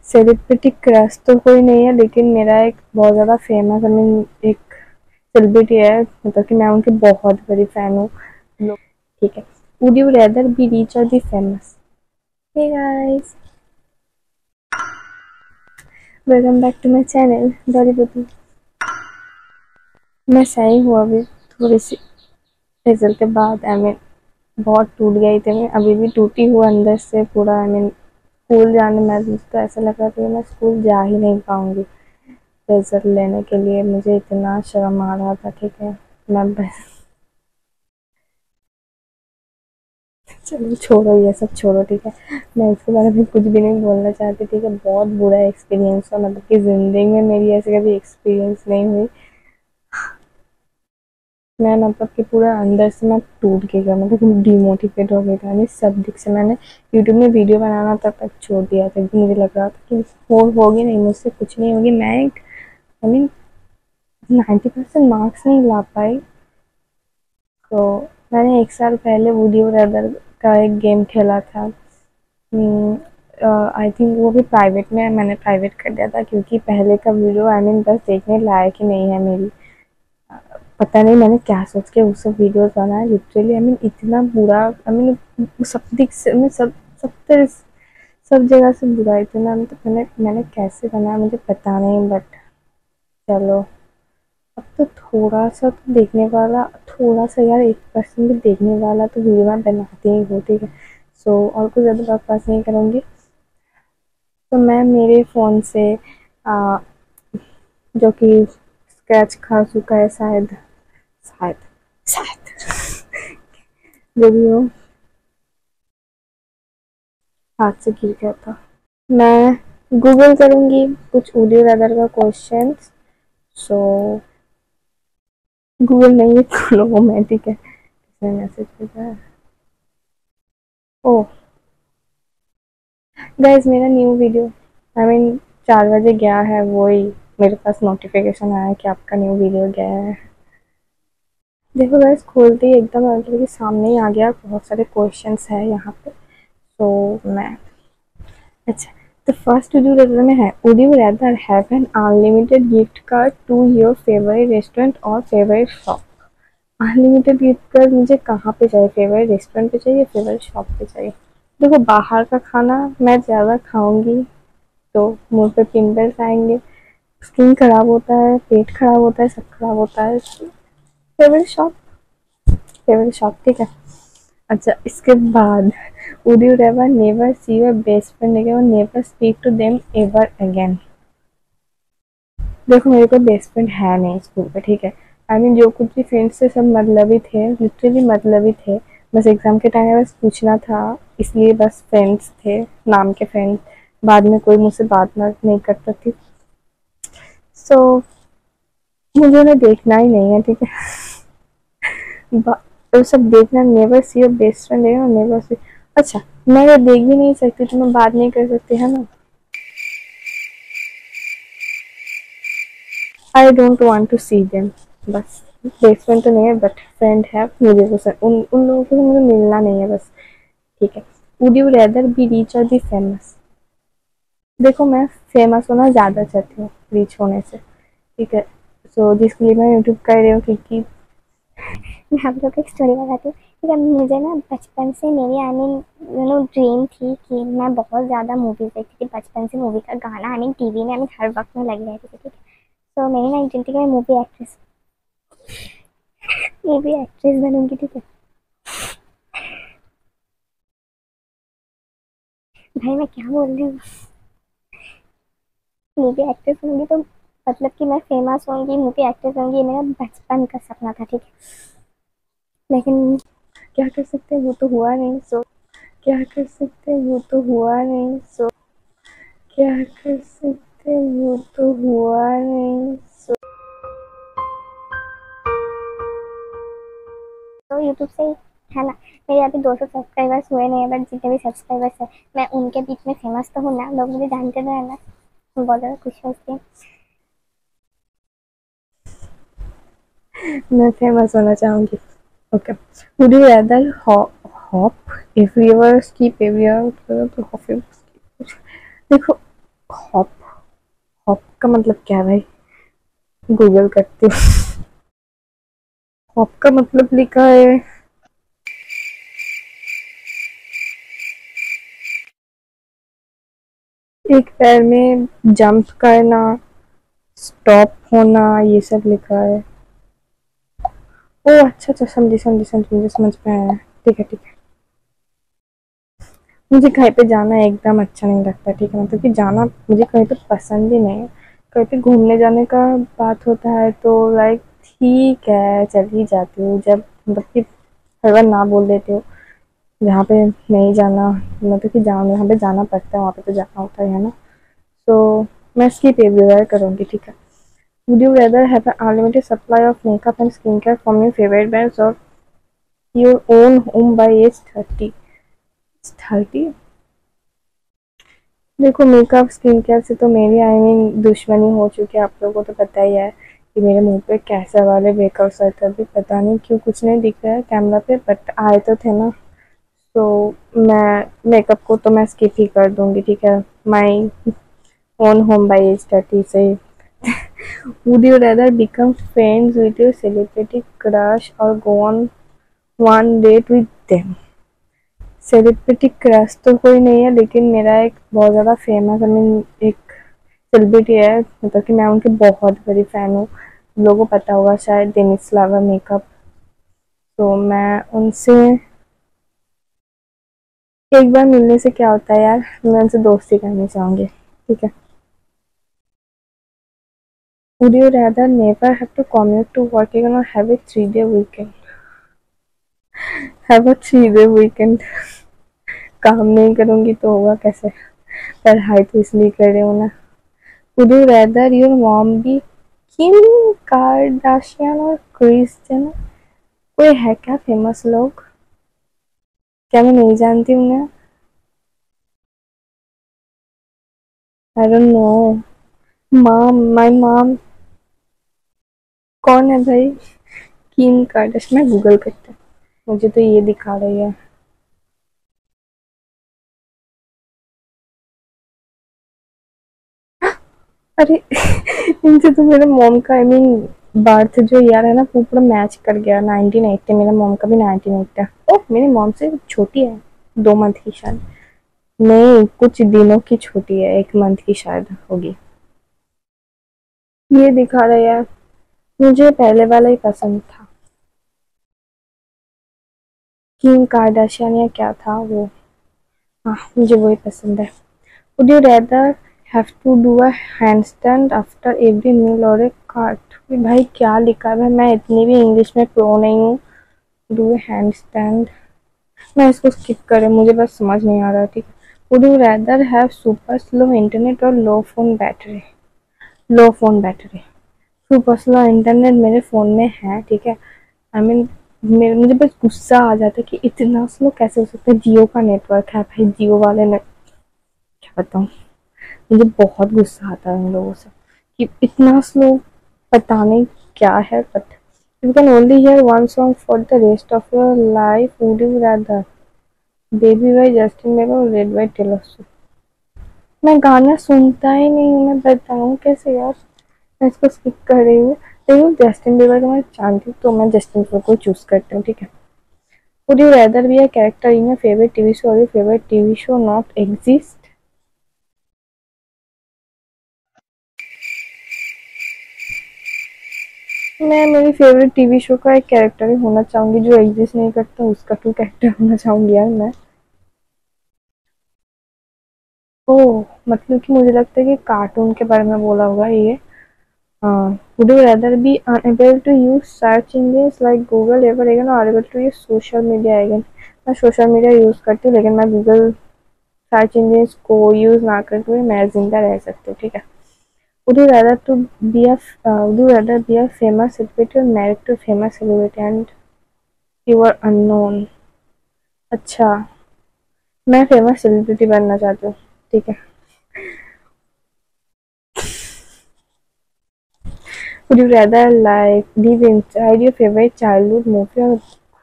Celebrity crush तो कोई नहीं है, लेकिन मेरा एक बहुत ज़्यादा फेमस एक सेलिब्रिटी है, मतलब कि मैं उनकी बहुत बड़ी फैन हूँ। ठीक है, would you rather be rich और be famous? Hey guys, welcome back to my channel Dolly Buddhu. मैं सही हूँ अभी थोड़ी सी रिजल्ट के बाद। बहुत टूट गई थी मैं, अभी भी टूटी हूँ अंदर से पूरा। स्कूल जाने में मुझे तो ऐसा लग रहा था कि मैं स्कूल जा ही नहीं पाऊंगी रिजल्ट लेने के लिए। मुझे इतना शर्म आ रहा था। ठीक है, मैं बस चलो छोड़ो, ये सब छोड़ो। ठीक है, मैं इसके बारे में कुछ भी नहीं बोलना चाहती। ठीक है, बहुत बुरा एक्सपीरियंस था, मतलब कि ज़िंदगी में मेरी ऐसे कभी एक्सपीरियंस नहीं हुई। मैं मतलब कि पूरा अंदर से मैं टूट गया, मतलब डिमोटिवेट हो गई था। सब दिख से मैंने यूट्यूब में वीडियो बनाना तक छोड़ दिया था, क्योंकि मुझे लग रहा था कि होगी नहीं, मुझसे कुछ नहीं होगी। मैं एक 90% मार्क्स नहीं ला पाई। तो मैंने एक साल पहले वुड यू रेदर का एक गेम खेला था। आई थिंक वो भी प्राइवेट में, मैंने प्राइवेट कर दिया था क्योंकि पहले का वीडियो बस देखने लायक ही नहीं है मेरी। पता नहीं मैंने क्या सोच के वो सब वीडियोस बनाया। लिटरली इतना बुरा। सब दिख से सब जगह से बुरा इतना, मतलब मैंने कैसे बनाया मुझे पता नहीं, बट चलो। अब तो थोड़ा सा तो देखने वाला, थोड़ा सा यार 1% भी देखने वाला तो वीडियो में बनाती ही हो। ठीक है, सो और कुछ ज़्यादा बकवास नहीं करूँगी। तो मैं मेरे फ़ोन से आ, जो कि स्क्रैच खा चुका है शायद, शायद शायद जो भी हो, हाथ से गिर गया था। मैं गूगल करूँगी कुछ ऑडियो रैदर का क्वेश्चन। सो गूगल नहीं है, खोलो वो मैं। ठीक है, इसमें मैसेज भेजा है। ओह गाइस, मेरा न्यू वीडियो 4 बजे गया है, वही मेरे पास नोटिफिकेशन आया कि आपका न्यू वीडियो गया है। देखो गाइस, खोलते ही एकदम मतलब कि सामने ही आ गया, बहुत सारे क्वेश्चंस है यहाँ पे। तो मैं, अच्छा, तो फर्स्ट वुड यू रेदर में है, would you rather have an unlimited gift card to your favourite restaurant और favourite shop? Unlimited gift card मुझे कहाँ पे चाहिए? फेवरेट रेस्टोरेंट पे चाहिए, फेवरेट शॉप पे चाहिए? देखो, बाहर का खाना मैं ज़्यादा खाऊंगी तो मुंह पे पिंपल्स आएंगे, स्किन खराब होता है, पेट खराब होता है, सब खराब होता है। Favourite shop, favourite shop. ठीक है, अच्छा, इसके बाद would you ever never see your best friend again और never speak to them ever again? देखो, मेरे को बेस्ट फ्रेंड है नहीं स्कूल पे। ठीक है, जो कुछ भी फ्रेंड्स थे सब मतलबी थे, लिटरली मतलबी थे। बस एग्जाम के टाइम में बस पूछना था, इसलिए बस फ्रेंड्स थे, नाम के फ्रेंड्स। बाद में कोई मुझसे बात नहीं करता थी। सो मुझे उन्हें देखना ही नहीं है। ठीक है, तो सब देखना, never see your best friend है, नेवर सी। अच्छा, मैं ये देख भी नहीं सकती तो मैं बात नहीं कर सकती, है ना? I don't want to see them. बस, बेस्ट फ्रेंड तो नहीं है बट फ्रेंड है, मुझे उन लोगों से मुझे मिलना नहीं है बस। ठीक है, would you rather be rich और बी फेमस? देखो, मैं फेमस होना ज़्यादा चाहती हूँ रिच होने से। ठीक है, सो जिसके लिए मैं यूट्यूब कर रही हूँ, क्योंकि मैं आप लोग को एक स्टोरी बताती हूँ। ठीक है, मुझे ना बचपन से मेरी ड्रीम थी कि मैं बहुत ज़्यादा मूवीज़ देखती थी। बचपन से मूवी का गाना टीवी में हर वक्त में लगी रहती थी। ठीक है, तो मेरी ना एक ड्रीम थी कि मैं मूवी एक्ट्रेस बनूंगी। ठीक है भाई, मैं क्या बोल रही हूँ, मूवी एक्ट्रेस बनूंगी तो मतलब कि मैं फेमस होंगी, मूवी एक्ट्रेस होंगी, ये मेरा बचपन का सपना था। ठीक है, लेकिन क्या कर सकते हैं, वो तो हुआ नहीं। सो क्या कर सकते हैं, वो तो हुआ नहीं। सो क्या कर सकते हैं, वो तो हुआ नहीं। सो तो यूट्यूब से ही, है ना, मेरे अभी 200 सब्सक्राइबर्स हुए नहीं है, बट जितने भी सब्सक्राइबर्स है मैं उनके बीच में फेमस तो हूँ ना, लोग मुझे जानते तो है ना। मैं बहुत ज़्यादा खुश हूँ इसलिए। मैं फेमस होना चाहूँगी। Okay, would you rather hop everywhere, skip everywhere? तो हॉप, देखो, का मतलब क्या है भाई? गूगल करती हूँ। हॉप का मतलब लिखा है एक पैर में जंप करना, स्टॉप होना, ये सब लिखा है। ओ अच्छा अच्छा, समझी समझी समझी, मुझे समझ में आया। ठीक है ठीक है। मुझे कहीं पे जाना एकदम अच्छा नहीं लगता, ठीक है, मतलब कि जाना मुझे कहीं पे पसंद ही नहीं है। कहीं पे घूमने जाने का बात होता है तो लाइक ठीक है चल ही जाती हूँ, जब मतलब कि हर बार ना बोल देती हूँ। जहाँ पे नहीं जाना, मतलब कि जहाँ पे जाना पड़ता है वहाँ पे तो जाना होता है ना। तो मैं स्किप एवरीवेयर करूँगी, ठीक है। Would you rather have a unlimited supply of makeup and skin care from your favourite brands और your own home by age 30? 30? देखो मेकअप स्किन केयर से तो मेरी दुश्मनी हो चुकी है, आप लोगों को तो पता ही है कि मेरे मुंह पे कैसे वाले मेकअप आए थे। अभी पता नहीं क्यों कुछ नहीं दिख रहा है कैमरा पे, बट आए तो थे ना। तो मैं मेकअप को तो मैं स्किप ही कर दूंगी, ठीक है। My own home by age 30 से। Would you rather become friends with your celebrity crush और go on one date with them? Celebrity crush तो कोई नहीं है, लेकिन मेरा एक बहुत ज़्यादा फेमस एक सेलिब्रिटी है, मतलब कि मैं उनकी बहुत बड़ी फ़ैन हूँ। लोगों को पता होगा शायद, डेनिस फ्लावर मेकअप। तो मैं उनसे एक बार मिलने से क्या होता है यार, मैं उनसे दोस्ती करनी चाहूँगी, ठीक है। Would you rather never have to commute to work again or have a 3 day weekend? have a 3 day weekend। काम नहीं करूँगी तो होगा कैसे? पढ़ाई तो इसलिए कर रही हूँ ना। Would you rather your mom be Kim Kardashian और क्रिस जेनर? कोई है क्या फेमस लोग? क्या मैं नहीं जानती उन्हें? I don't know. Mom, my mom. कौन है भाई किम कार्दाशियन? मैं गूगल करती हूँ, मुझे तो ये दिखा रही है। अरे इनसे तो मेरे मॉम का बर्थ जो ईयर है ना वो पूरा मैच कर गया। 1980, मेरे मॉम का भी 1980 है। ओह मेरी मॉम से छोटी है, 2 मंथ की शायद। नहीं कुछ दिनों की छोटी है, 1 मंथ की शायद होगी। ये दिखा रहा है यार, मुझे पहले वाला ही पसंद था, किम कार्दाशियन या क्या था वो। हाँ मुझे वही पसंद है। Would you rather have to do a handstand after every meal और ए कार्ट? भाई क्या लिखा है भाई, मैं इतनी भी इंग्लिश में प्रो नहीं हूँ। डू ए हैंड स्टैंड, मैं इसको स्किप करें, मुझे बस समझ नहीं आ रहा, ठीक है। Would you rather have super slow internet और low phone battery? Low phone battery. Super slow internet मेरे फ़ोन में है, ठीक है। आई मीन मेरे मुझे बस गुस्सा आ जाता है कि इतना स्लो कैसे हो सकता है। जियो का नेटवर्क है भाई, जियो वाले ने क्या बताऊँ, मुझे बहुत गुस्सा आता है उन लोगों से कि इतना स्लो, पता नहीं क्या है। But you can only hear one song for the rest of your life, would you rather Baby by Justin Bieber और रेड बाय टेलर स्विफ्ट? मैं गाना सुनता ही नहीं हूँ, मैं बताऊँ कैसे यार। मैं इसको स्किप कर रही हूँ, लेकिन जस्टिन बीबर का मैं जानती हूँ तो मैं जस्टिन बीबर को चूज करती हूँ, ठीक है। Would you rather be a character in your favourite TV show और your favourite TV show not exist? मैं मेरी फेवरेट टीवी शो का एक कैरेक्टर ही होना चाहूंगी, जो एग्जिस्ट नहीं करता उसका टू कैरेक्टर होना चाहूंगी यार मैं। ओह मतलब कि मुझे लगता है कि कार्टून के बारे में बोला होगा ये। हाँ। Would you rather be unable to use search engines like Google ever again or able to use social media again? मैं सोशल मीडिया यूज़ करती हूँ, लेकिन मैं गूगल सर्च इंजन्स को यूज़ ना करते हुए मैं जिंदा रह सकती हूँ, ठीक है। Would you rather to be a would you rather be a famous celebrity or married to a famous celebrity and you are unknown? अच्छा, मैं फेमस सेलिब्रिटी बनना चाहती हूँ, ठीक है। Would you rather like live inside your favorite childhood movie or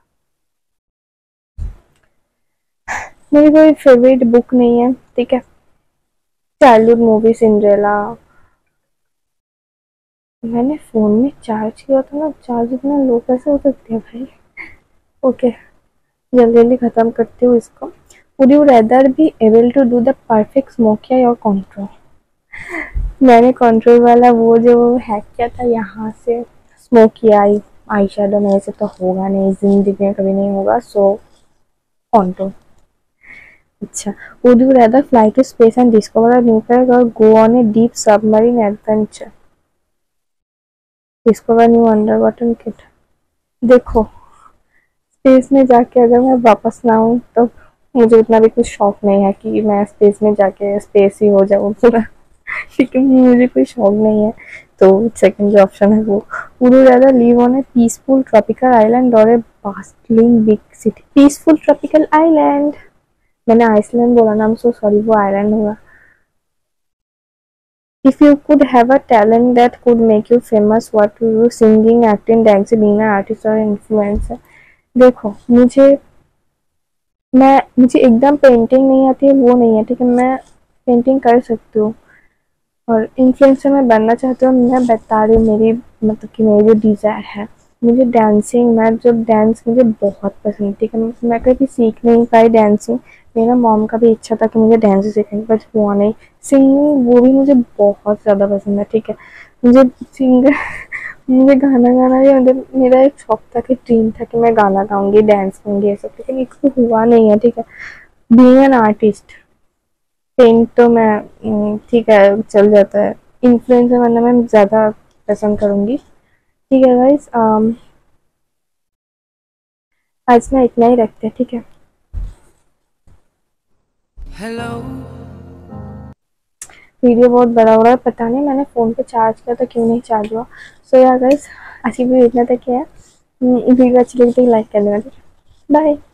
मेरी कोई favourite book नहीं है, ठीक है। चाइल्डहुड मूवी सिंड्रेला, मैंने फ़ोन में चार्ज किया था ना, चार्ज इतना लो कैसे हो सकती है भाई। ओके, जल्दी जल्दी ख़त्म करती हूँ इसको। Would you rather be able to do the perfect smoke या कंट्रोल? मैंने कंट्रोल वाला वो जो हैक किया था यहाँ से, स्मोक किया आई आई शेडो मेरे से तो होगा नहीं, जिंदगी में कभी नहीं होगा, सो कंट्रोल। अच्छा, would you rather fly to space and discover a new planet और go on a deep submarine adventure? Discover new under water kit. देखो, स्पेस में जाके अगर मैं वापस ना आऊँ तो मुझे उतना भी कुछ शौक नहीं है कि मैं स्पेस में जाके स्पेस ही हो जाऊँ पूरा। ठीक है, मुझे कोई शौक नहीं है। तो सेकंड जो ऑप्शन है वो, would you rather live on a peaceful tropical island और a bustling big city? Peaceful tropical island. मैंने आइसलैंड बोला ना, सो सॉरी, वो आइलैंड होगा। If you could have a talent that could make you famous, what would you? Singing, acting, dancing, being an artist or influencer? देखो, मुझे एकदम painting नहीं आती है, वो नहीं है, ठीक है, मैं पेंटिंग कर सकती हूँ। और इन्फ्लुएंसर मैं बनना चाहती हूँ, मैं बता रही हूँ मेरी, मतलब कि मेरी जो डिज़ायर है। मुझे डांसिंग, मैं जब डांस मुझे बहुत पसंद, ठीक है, मैं कभी सीख नहीं पाई डांसिंग। मेरा मॉम का भी इच्छा था कि मुझे डांस सीखने, बस हुआ नहीं। सिंगिंग वो भी मुझे बहुत ज़्यादा पसंद है, ठीक है। मुझे सिंगर मुझे गाना गाना भी, मतलब मेरा एक शौक था, कि ड्रीम था कि मैं गाना गाऊंगी, डांस करूंगी, ये सब, लेकिन एक तो हुआ नहीं है, ठीक है। बीइंग एन आर्टिस्ट, पेंट तो मैं ठीक है, चल जाता है। इन्फ्लुएंसर बनना मैं ज़्यादा पसंद करूंगी। ठीक है गाइस, आज ना इतना ही रखते हैं, ठीक है। हेलो। वीडियो बहुत बड़ा हो रहा है, पता नहीं मैंने फ़ोन पे चार्ज किया तो क्यों नहीं चार्ज हुआ। सो यार गाइस, आज की वीडियो इतना तक है। वीडियो अच्छी लगी तो लाइक कर देना, बाय।